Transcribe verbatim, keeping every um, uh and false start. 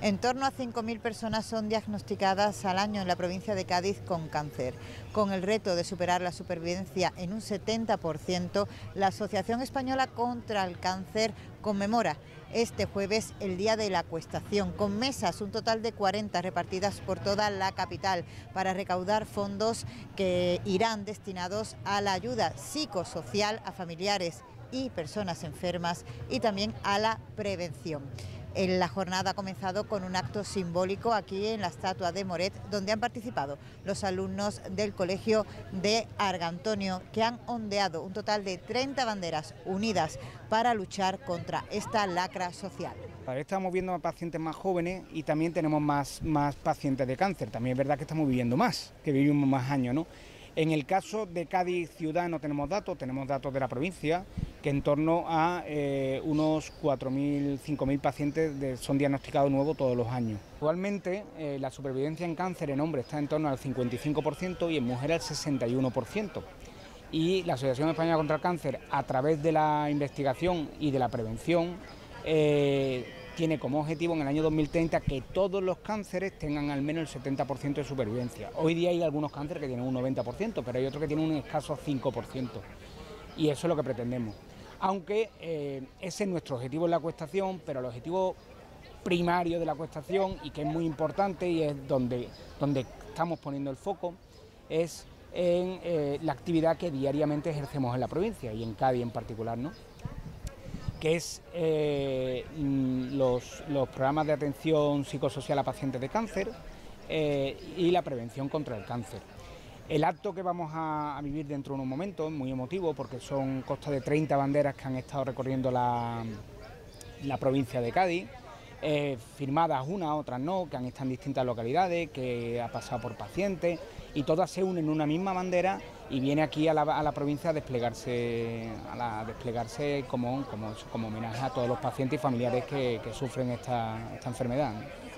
En torno a cinco mil personas son diagnosticadas al año en la provincia de Cádiz con cáncer. Con el reto de superar la supervivencia en un setenta por ciento, la Asociación Española contra el Cáncer conmemora este jueves el Día de la Acuestación, con mesas, un total de cuarenta repartidas por toda la capital, para recaudar fondos que irán destinados a la ayuda psicosocial a familiares y personas enfermas y también a la prevención. La jornada ha comenzado con un acto simbólico aquí en la estatua de Moret, donde han participado los alumnos del colegio de Argantonio, que han ondeado un total de treinta banderas unidas para luchar contra esta lacra social. Estamos viendo a pacientes más jóvenes y también tenemos más, más pacientes de cáncer. También es verdad que estamos viviendo más, que vivimos más años, ¿no? En el caso de Cádiz ciudad no tenemos datos, tenemos datos de la provincia, que en torno a eh, unos cuatro mil, cinco mil pacientes de, son diagnosticados nuevos todos los años. Actualmente eh, la supervivencia en cáncer en hombres está en torno al cincuenta y cinco por ciento y en mujeres al sesenta y uno por ciento. Y la Asociación Española contra el Cáncer, a través de la investigación y de la prevención, eh, tiene como objetivo en el año dos mil treinta que todos los cánceres tengan al menos el setenta por ciento de supervivencia. Hoy día hay algunos cánceres que tienen un noventa por ciento, pero hay otros que tienen un escaso cinco por ciento. Y eso es lo que pretendemos. Aunque eh, ese es nuestro objetivo en la acuestación, pero el objetivo primario de la acuestación, y que es muy importante y es donde, donde estamos poniendo el foco, es en eh, la actividad que diariamente ejercemos en la provincia y en Cádiz en particular, ¿no? Que es eh, los, los programas de atención psicosocial a pacientes de cáncer eh, y la prevención contra el cáncer. El acto que vamos a, a vivir dentro de unos momentos es muy emotivo, porque son costa de treinta banderas que han estado recorriendo la, la provincia de Cádiz, eh, firmadas unas, otras no, que han estado en distintas localidades, que ha pasado por pacientes, y todas se unen en una misma bandera y viene aquí a la, a la provincia a desplegarse, a, la, a desplegarse como, como, como homenaje a todos los pacientes y familiares que, que sufren esta, esta enfermedad, ¿no?